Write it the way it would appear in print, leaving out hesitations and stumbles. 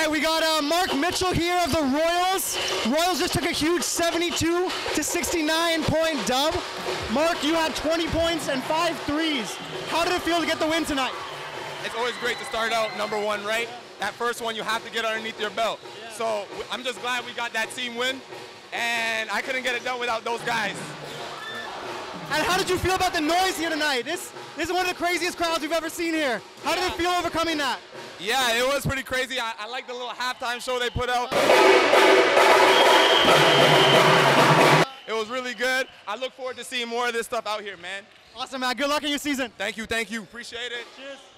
right, we got Mark Mitchell here of the Royals. Royals just took a huge 72-69 point dub. Mark, you had 20 points and 5 threes. How did it feel to get the win tonight? It's always great to start out number one, right? That first one you have to get underneath your belt. So I'm just glad we got that team win, and I couldn't get it done without those guys. And how did you feel about the noise here tonight? This is one of the craziest crowds we've ever seen here. How did it feel overcoming that? Yeah, it was pretty crazy. I like the little halftime show they put out. It was really good. I look forward to seeing more of this stuff out here, man. Awesome, man. Good luck in your season. Thank you, thank you. Appreciate it. Cheers.